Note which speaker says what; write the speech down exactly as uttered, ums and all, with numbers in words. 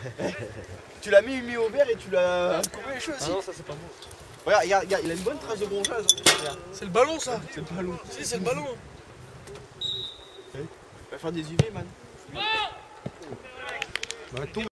Speaker 1: Tu l'as mis, mis au vert et tu l'as coupé les cheveux aussi.
Speaker 2: Ah non, ça c'est pas bon.
Speaker 1: Regarde, regarde, regarde, il a une bonne trace de bronzage.
Speaker 2: C'est le ballon ça.
Speaker 1: C'est le ballon.
Speaker 2: Si, c'est le ballon.
Speaker 1: Il va faire des U V, man.
Speaker 3: Bah,